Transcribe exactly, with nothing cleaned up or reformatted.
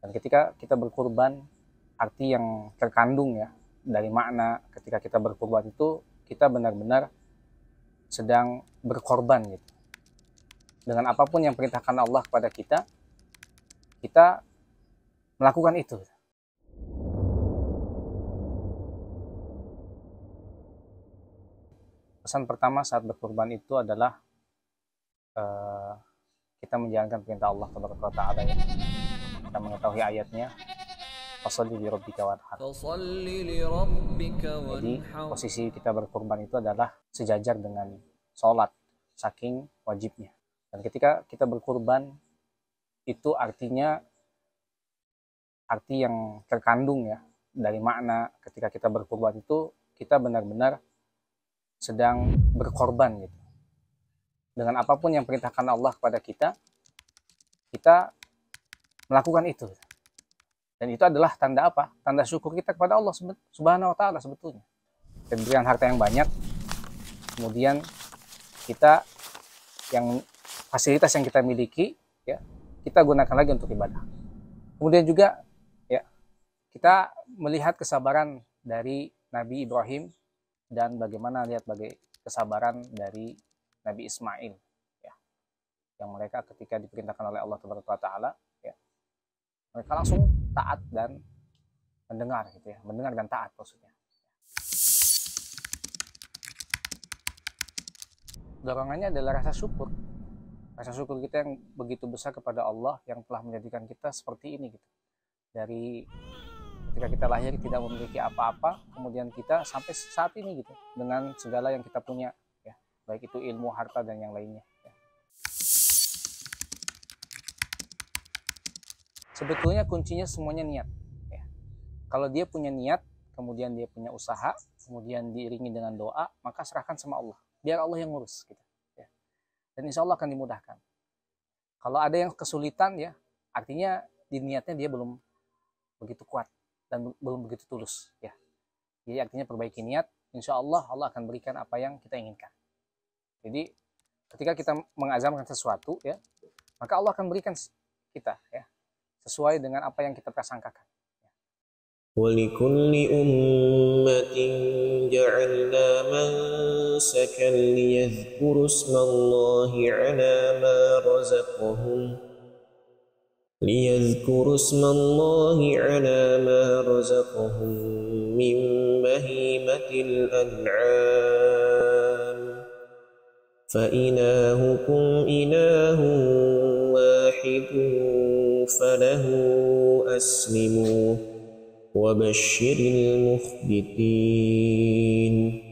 Dan ketika kita berkurban, arti yang terkandung ya dari makna ketika kita berkurban itu kita benar-benar sedang berkorban gitu. Dengan apapun yang perintahkan Allah kepada kita, kita melakukan itu. Pesan pertama saat berkurban itu adalah uh, kita menjalankan perintah Allah Taala ya. Kita mengetahui ayatnya, fasholli li rabbika wanhar. Jadi posisi kita berkurban itu adalah sejajar dengan sholat, saking wajibnya. Dan ketika kita berkurban itu artinya arti yang terkandung ya dari makna ketika kita berkurban itu kita benar-benar sedang berkorban gitu. Dengan apapun yang perintahkan Allah kepada kita, kita melakukan itu. Dan itu adalah tanda apa? Tanda syukur kita kepada Allah Subhanahu wa taala sebetulnya. Pemberian harta yang banyak, kemudian kita yang fasilitas yang kita miliki ya, kita gunakan lagi untuk ibadah. Kemudian juga ya, kita melihat kesabaran dari Nabi Ibrahim dan bagaimana lihat bagi kesabaran dari Nabi Ismail ya, yang mereka ketika diperintahkan oleh Allah Taala ya, mereka langsung taat dan mendengar gitu ya, mendengar dan taat maksudnya. Dorongannya adalah rasa syukur, rasa syukur kita yang begitu besar kepada Allah yang telah menjadikan kita seperti ini gitu. Dari ketika kita lahir tidak memiliki apa-apa, kemudian kita sampai saat ini gitu dengan segala yang kita punya ya, baik itu ilmu, harta dan yang lainnya ya. Sebetulnya kuncinya semuanya niat ya. Kalau dia punya niat, kemudian dia punya usaha, kemudian diiringi dengan doa, maka serahkan sama Allah, biar Allah yang ngurus gitu ya. Dan insya Allah akan dimudahkan. Kalau ada yang kesulitan ya, artinya di niatnya dia belum begitu kuat dan belum begitu tulus ya. Jadi artinya perbaiki niat, insya Allah Allah akan berikan apa yang kita inginkan. Jadi ketika kita mengazamkan sesuatu ya, maka Allah akan berikan kita ya sesuai dengan apa yang kita prasangkakan. وَلِكُلِّ أُمَّةٍ جَعَلْنَا مَنسَكًا لِيَذْكُرُوا اسْمَ اللَّهِ عَلَى مَا رَزَقَهُمْ لِيَذْكُرُوا اسْمَ اللَّهِ عَلَى مَا رَزَقَهُمْ مِنْ بَهِيمَةِ الْأَنْعَامِ فَإِلَٰهُكُمْ إِلَٰهٌ وَاحِدٌ فَلَهُ أَسْلِمُوا وَبَشِّرِ الْمُخْبِتِينَ.